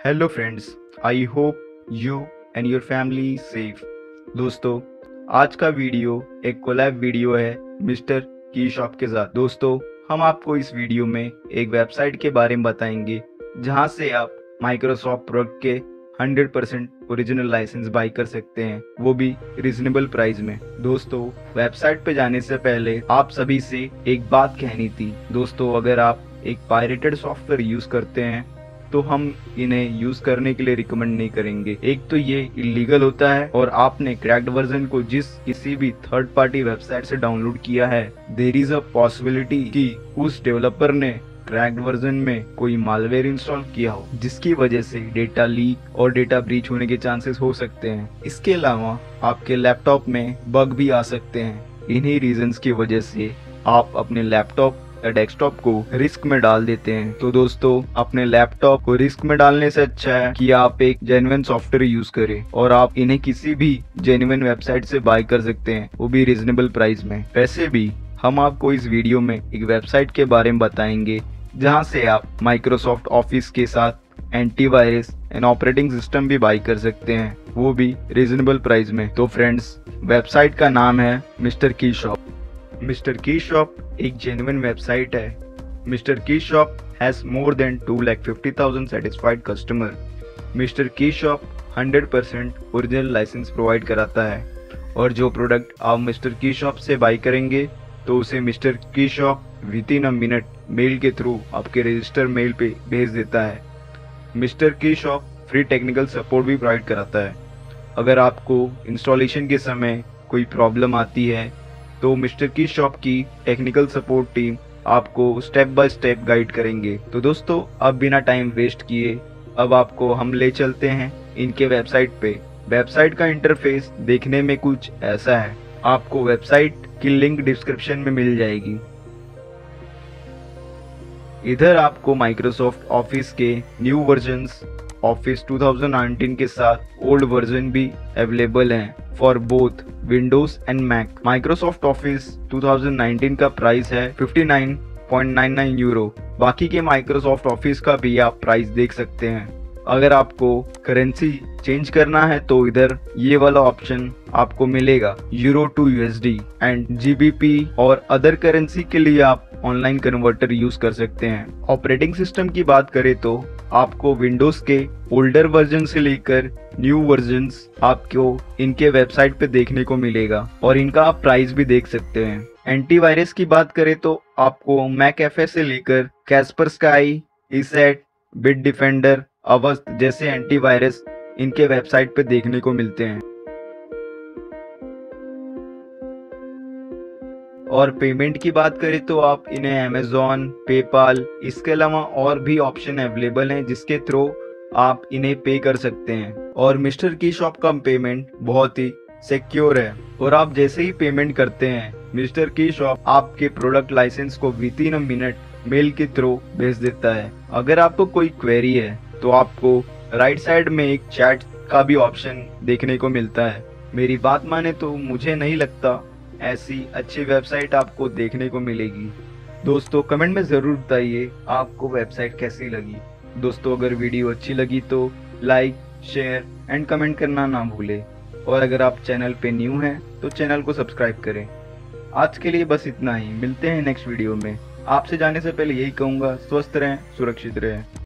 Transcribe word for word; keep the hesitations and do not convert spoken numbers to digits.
Hello friends, I hope you and your family safe. दोस्तों, आज का वीडियो एक कोलैब वीडियो है मिस्टर की शॉप के साथ। दोस्तों, हम आपको इस वीडियो में एक वेबसाइट के बारे में बताएंगे जहां से आप माइक्रोसॉफ्ट प्रोडक्ट के hundred percent original license buy कर सकते हैं, वो भी रिजनेबल प्राइस में। दोस्तों, वेबसाइट पे जाने से पहले आप सभी से एक बात कहनी थी। दोस्तों, अगर आप एक पायरेटेड सॉफ्टवेयर यूज करते हैं तो हम इन्हें यूज करने के लिए रिकमेंड नहीं करेंगे। एक तो ये इलीगल होता है, और आपने क्रैक्ड वर्जन को जिस किसी भी थर्ड पार्टी वेबसाइट से डाउनलोड किया है, देयर इज अ पॉसिबिलिटी कि उस डेवलपर ने क्रैक्ड वर्जन में कोई मालवेयर इंस्टॉल किया हो, जिसकी वजह से डेटा लीक और डेटा ब्रीच होने के चांसेस हो सकते हैं। इसके अलावा आपके लैपटॉप में बग भी आ सकते हैं। इन्हीं रीजंस की वजह से आप अपने लैपटॉप या डेस्कटॉप को रिस्क में डाल देते हैं। तो दोस्तों, अपने लैपटॉप को रिस्क में डालने से अच्छा है कि आप एक जेन्युइन सॉफ्टवेयर यूज करें, और आप इन्हें किसी भी जेन्युइन वेबसाइट से बाय कर सकते हैं, वो भी रिजनेबल प्राइस में। वैसे भी हम आपको इस वीडियो में एक वेबसाइट के बारे में बताएंगे जहां से आप माइक्रोसॉफ्ट ऑफिस के साथ एंटीवायरस एंड ऑपरेटिंग सिस्टम भी बाय कर सकते हैं, वो भी रिजनेबल प्राइस में। तो फ्रेंड्स, वेबसाइट का नाम है मिस्टर की शॉप। मिस्टर की शॉप एक जेन्युइन वेबसाइट है। मिस्टर की shop has more than two lakh fifty thousand satisfied customer. Mister की shop hundred percent original licence provide कराता है, और जो प्रोडक्ट आप मिस्टर की शॉप से बाई करेंगे तो उसे मिस्टर की Shop within a minute mail के थ्रू आपके रजिस्टर मेल पे भेज देता है। मिस्टर की शॉप फ्री टेक्निकल सपोर्ट भी प्रोवाइड कराता है। अगर आपको इंस्टॉलेशन के समय कोई प्रॉब्लम आती है तो मिस्टर की शॉप की टेक्निकल सपोर्ट टीम आपको स्टेप बाय स्टेप गाइड करेंगे। तो दोस्तों, अब बिना टाइम वेस्ट किए अब आपको हम ले चलते हैं इनके वेबसाइट पे। वेबसाइट का इंटरफेस देखने में कुछ ऐसा है। आपको वेबसाइट की लिंक डिस्क्रिप्शन में मिल जाएगी। इधर आपको माइक्रोसॉफ्ट ऑफिस के new versions, Office two thousand nineteen के साथ ओल्ड वर्जन भी अवेलेबल हैं for both Windows and Mac. Microsoft Office two thousand nineteen का प्राइस है fifty nine point nine nine euro. बाकी के माइक्रोसॉफ्ट ऑफिस का भी आप प्राइस देख सकते हैं। अगर आपको करेंसी चेंज करना है तो इधर ये वाला ऑप्शन आपको मिलेगा, euro to USD and GBP, और अदर करेंसी के लिए आप ऑनलाइन कन्वर्टर यूज कर सकते हैं। ऑपरेटिंग सिस्टम की बात करें तो आपको विंडोज के ओल्डर वर्जन से लेकर न्यू वर्जन्स आपको इनके वेबसाइट पे देखने को मिलेगा, और इनका आप प्राइस भी देख सकते हैं। एंटीवायरस की बात करें तो आपको मैकएफए से लेकर Kaspersky, ESET, Bitdefender, Avast जैसे एंटीवायरस इनके वेबसाइट पे देखने को मिलते हैं। और पेमेंट की बात करें तो आप इन्हें अमेज़न, पेपाल, इसके अलावा और भी ऑप्शन अवेलेबल हैं जिसके थ्रू आप इन्हें पे कर सकते हैं। और मिस्टर की शॉप का पेमेंट बहुत ही सिक्योर है, और आप जैसे ही पेमेंट करते हैं मिस्टर की शॉप आपके प्रोडक्ट लाइसेंस को within a minute mail के थ्रू भेज देता है। अगर आपको कोई क्वेरी है तो आपको राइट साइड में एक चैट का भी ऑप्शन देखने को मिलता है। मेरी बात माने तो मुझे नहीं लगता ऐसी अच्छी वेबसाइट आपको देखने को मिलेगी। दोस्तों, कमेंट में जरूर बताइए आपको वेबसाइट कैसी लगी। दोस्तों, अगर वीडियो अच्छी लगी तो लाइक, शेयर एंड कमेंट करना ना भूलें, और अगर आप चैनल पे न्यू हैं तो चैनल को सब्सक्राइब करें। आज के लिए बस इतना ही। मिलते हैं नेक्स्ट वीडियो में। आपसे जाने से पहले यही कहूँगा, स्वस्थ रहें, सुरक्षित रहें।